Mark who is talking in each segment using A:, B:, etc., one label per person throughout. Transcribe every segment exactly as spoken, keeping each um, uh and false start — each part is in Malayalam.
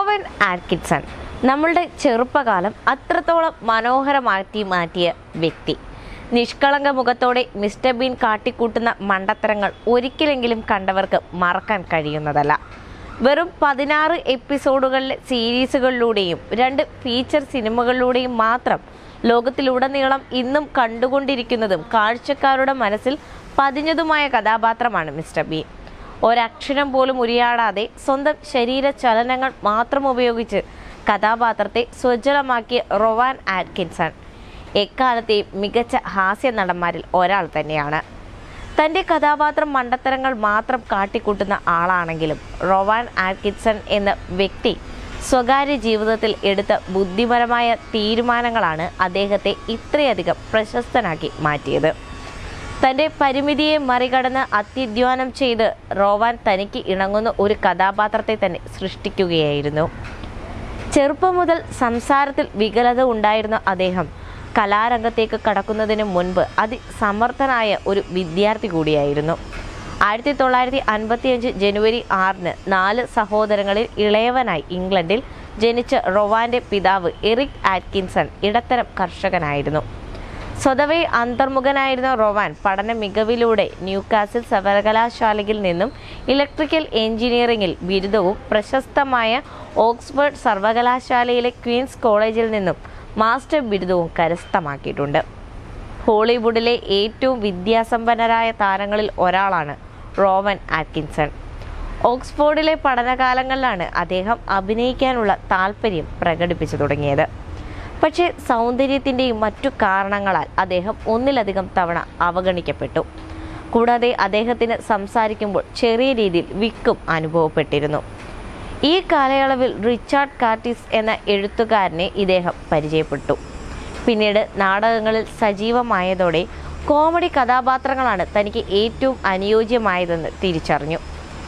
A: റോവൻ ആറ്റ്കിൻസൺ നമ്മളുടെ ചെറുപ്പകാലം അത്രത്തോളം മനോഹരമാക്കി മാറ്റിയ വ്യക്തി. നിഷ്കളങ്ക മുഖത്തോടെ മിസ്റ്റർ ബീൻ കാട്ടിക്കൂട്ടുന്ന മണ്ടത്തരങ്ങൾ ഒരിക്കലെങ്കിലും കണ്ടവർക്ക് മറക്കാൻ കഴിയുന്നതല്ല. വെറും പതിനാറ് എപ്പിസോഡുകളിലെ സീരീസുകളിലൂടെയും രണ്ട് ഫീച്ചർ സിനിമകളിലൂടെയും മാത്രം ലോകത്തിലുടനീളം ഇന്നും കണ്ടുകൊണ്ടിരിക്കുന്നതും കാഴ്ചക്കാരുടെ മനസ്സിൽ പതിഞ്ഞതുമായ കഥാപാത്രമാണ് മിസ്റ്റർ ബീൻ. ഒരക്ഷരം പോലും ഉരിയാടാതെ സ്വന്തം ശരീര ചലനങ്ങൾ മാത്രം ഉപയോഗിച്ച് കഥാപാത്രത്തെ സ്വജ്ജലമാക്കിയ റോവാൻ ആറ്റ്കിൻസൺ എക്കാലത്തെയും മികച്ച ഹാസ്യ നടന്മാരിൽ ഒരാൾ തന്നെയാണ്. തൻ്റെ കഥാപാത്രം മണ്ടത്തരങ്ങൾ മാത്രം കാട്ടിക്കൂട്ടുന്ന ആളാണെങ്കിലും റോവാൻ ആറ്റ്കിൻസൺ എന്ന വ്യക്തി സ്വകാര്യ ജീവിതത്തിൽ എടുത്ത ബുദ്ധിപരമായ തീരുമാനങ്ങളാണ് അദ്ദേഹത്തെ ഇത്രയധികം പ്രശസ്തനാക്കി മാറ്റിയത്. തൻ്റെ പരിമിതിയെ മറികടന്ന് അത്യധ്വാനം ചെയ്ത് റോവാൻ തനിക്ക് ഇണങ്ങുന്ന ഒരു കഥാപാത്രത്തെ തന്നെ സൃഷ്ടിക്കുകയായിരുന്നു. ചെറുപ്പം മുതൽ സംസാരത്തിൽ വികലത ഉണ്ടായിരുന്ന അദ്ദേഹം കലാരംഗത്തേക്ക് കടക്കുന്നതിന് മുൻപ് അതിസമർത്ഥനായ ഒരു വിദ്യാർത്ഥി കൂടിയായിരുന്നു. ആയിരത്തി തൊള്ളായിരത്തി അൻപത്തിയഞ്ച് ജനുവരി ആറിന് നാല് സഹോദരങ്ങളിൽ ഇളയവനായി ഇംഗ്ലണ്ടിൽ ജനിച്ച റോവാന്റെ പിതാവ് എറിക് ആറ്റ്കിൻസൺ ഇടത്തരം കർഷകനായിരുന്നു. സ്വതവേ അന്തർമുഖനായിരുന്ന റോവാൻ പഠന മികവിലൂടെ ന്യൂകാസിൽ സർവകലാശാലയിൽ നിന്നും ഇലക്ട്രിക്കൽ എഞ്ചിനീയറിംഗിൽ ബിരുദവും പ്രശസ്തമായ ഓക്സ്ഫോർഡ് സർവകലാശാലയിലെ ക്വീൻസ് കോളേജിൽ നിന്നും മാസ്റ്റർ ബിരുദവും കരസ്ഥമാക്കിയിട്ടുണ്ട്. ഹോളിവുഡിലെ ഏറ്റവും വിദ്യാസമ്പന്നരായ താരങ്ങളിൽ ഒരാളാണ് റോവൻ ആറ്റ്കിൻസൺ. ഓക്സ്ഫോർഡിലെ പഠനകാലങ്ങളിലാണ് അദ്ദേഹം അഭിനയിക്കാനുള്ള താല്പര്യം പ്രകടിപ്പിച്ചു തുടങ്ങിയത്. പക്ഷേ സൗന്ദര്യത്തിൻ്റെയും മറ്റു കാരണങ്ങളാൽ അദ്ദേഹം ഒന്നിലധികം തവണ അവഗണിക്കപ്പെട്ടു. കൂടാതെ അദ്ദേഹത്തിന് സംസാരിക്കുമ്പോൾ ചെറിയ രീതിയിൽ വിക്കും അനുഭവപ്പെട്ടിരുന്നു. ഈ കാലയളവിൽ റിച്ചാർഡ് കാർട്ടിസ് എന്ന എഴുത്തുകാരനെ ഇദ്ദേഹം പരിചയപ്പെട്ടു. പിന്നീട് നാടകങ്ങളിൽ സജീവമായതോടെ കോമഡി കഥാപാത്രങ്ങളാണ് തനിക്ക് ഏറ്റവും അനുയോജ്യമായതെന്ന് തിരിച്ചറിഞ്ഞു.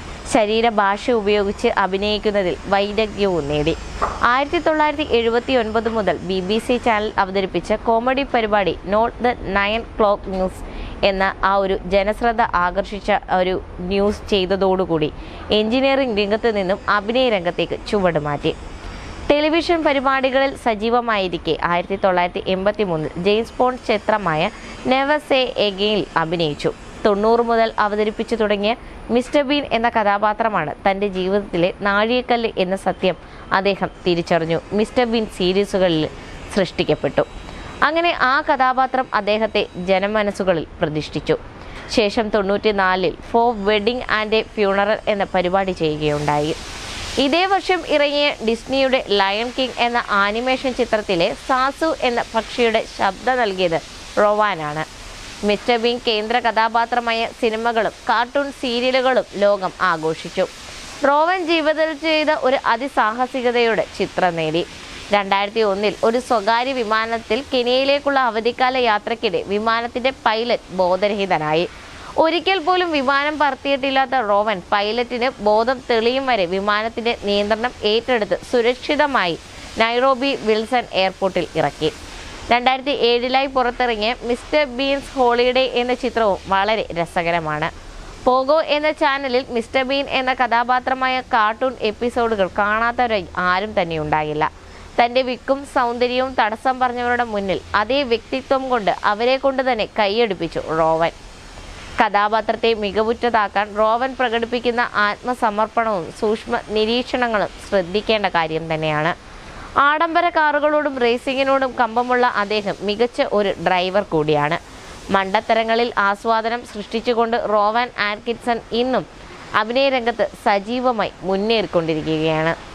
A: ശരീരഭാഷ ഉപയോഗിച്ച് അഭിനയിക്കുന്നതിൽ വൈദഗ്ധ്യവും നേടി. ആയിരത്തി തൊള്ളായിരത്തി എഴുപത്തി ഒൻപത് മുതൽ ബി ബി സി ചാനൽ അവതരിപ്പിച്ച കോമഡി പരിപാടി not the nine clock news എന്ന ആ ഒരു ജനശ്രദ്ധ ആകർഷിച്ച ഒരു ന്യൂസ് ചെയ്തതോടുകൂടി എഞ്ചിനീയറിംഗ് രംഗത്ത് നിന്നും അഭിനയ രംഗത്തേക്ക് ചുവടുമാറ്റി. ടെലിവിഷൻ പരിപാടികളിൽ സജീവമായിരിക്കെ ആയിരത്തി തൊള്ളായിരത്തി എൺപത്തി മൂന്നിൽ ജെയിംസ് ബോണ്ട് ചിത്രമായ നെവർ സേ എഗെയിനിൽ അഭിനയിച്ചു. തൊണ്ണൂറ് മുതൽ അവതരിപ്പിച്ചു തുടങ്ങിയ മിസ്റ്റർ ബീൻ എന്ന കഥാപാത്രമാണ് തൻ്റെ ജീവിതത്തിലെ നാഴികക്കല്ല് എന്ന സത്യം അദ്ദേഹം തിരിച്ചറിഞ്ഞു. മിസ്റ്റർ ബീൻ സീരീസുകളിൽ സൃഷ്ടിക്കപ്പെട്ടു. അങ്ങനെ ആ കഥാപാത്രം അദ്ദേഹത്തെ ജനമനസ്സുകളിൽ പ്രതിഷ്ഠിച്ചു. ശേഷം തൊണ്ണൂറ്റി നാലിൽ four wedding and a funeral എന്ന പരിപാടി ചെയ്യുകയുണ്ടായി. ഇതേ വർഷം ഇറങ്ങിയ ഡിസ്നിയുടെ ലയൺ കിങ് എന്ന ആനിമേഷൻ ചിത്രത്തിലെ സാസു എന്ന പക്ഷിയുടെ ശബ്ദം നൽകിയത് റോവാനാണ്. മിസ്റ്റർ ബീൻ കേന്ദ്ര കഥാപാത്രമായ സിനിമകളും കാർട്ടൂൺ സീരിയലുകളും ലോകം ആഘോഷിച്ചു. റോവൻ ജീവിതത്തിൽ ചെയ്ത ഒരു അതിസാഹസികതയുടെ ചിത്രം നേടി. രണ്ടായിരത്തി ഒന്നിൽ ഒരു സ്വകാര്യ വിമാനത്തിൽ കെനിയയിലേക്കുള്ള അവധിക്കാല യാത്രയ്ക്കിടെ വിമാനത്തിന്റെ പൈലറ്റ് ബോധരഹിതനായി. ഒരിക്കൽ പോലും വിമാനം പറത്തിയിട്ടില്ലാത്ത റോവൻ പൈലറ്റിന് ബോധം തെളിയും വരെ വിമാനത്തിന്റെ നിയന്ത്രണം ഏറ്റെടുത്ത് സുരക്ഷിതമായി നൈറോബി വിൽസൺ എയർപോർട്ടിൽ ഇറക്കി. രണ്ടായിരത്തി ഏഴിലായി പുറത്തിറങ്ങിയ മിസ്റ്റർ ബീൻസ് ഹോളിഡേ എന്ന ചിത്രവും വളരെ രസകരമാണ്. പോഗോ എന്ന ചാനലിൽ മിസ്റ്റർ ബീൻ എന്ന കഥാപാത്രമായ കാർട്ടൂൺ എപ്പിസോഡുകൾ കാണാത്തവരായി ആരും തന്നെ ഉണ്ടാകില്ല. തൻ്റെ വിക്കും സൗന്ദര്യവും തടസ്സം പറഞ്ഞവരുടെ മുന്നിൽ അതേ വ്യക്തിത്വം കൊണ്ട് അവരെ കൊണ്ട് തന്നെ കൈയടിപ്പിച്ചു റോവൻ. കഥാപാത്രത്തെ മികവുറ്റതാക്കാൻ റോവൻ പ്രകടിപ്പിക്കുന്ന ആത്മസമർപ്പണവും സൂക്ഷ്മ നിരീക്ഷണങ്ങളും ശ്രദ്ധിക്കേണ്ട കാര്യം തന്നെയാണ്. ആഡംബര കാറുകളോടും റേസിങ്ങിനോടും കമ്പമുള്ള അദ്ദേഹം മികച്ച ഒരു ഡ്രൈവർ കൂടിയാണ്. മണ്ടത്തരങ്ങളിൽ ആസ്വാദനം സൃഷ്ടിച്ചുകൊണ്ട് റോവൻ ആറ്റ്കിൻസൺ ഇന്നും അഭിനയ രംഗത്ത് സജീവമായി മുന്നേറിക്കൊണ്ടിരിക്കുകയാണ്.